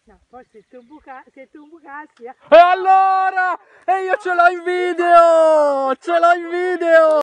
No, forse se tu bucassi. E allora? E io ce l'ho in video! Ce l'ho in video!